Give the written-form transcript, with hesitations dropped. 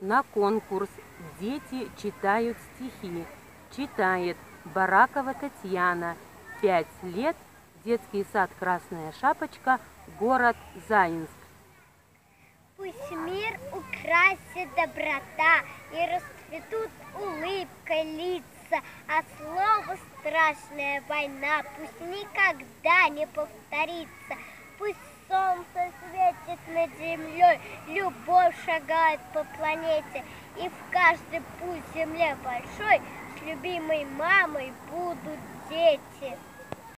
на конкурс «Дети читают стихи». Читает Баракова Татьяна, 5 лет, детский сад «Красная шапочка», город Заинск. Пусть мир украсит доброта и расцветут улыбкой лица, а слово «страшная война» пусть никогда не повторится. Пусть солнце светит над землей, любовь шагает по планете, и в каждой пусть земле большой с любимой мамой будут дети.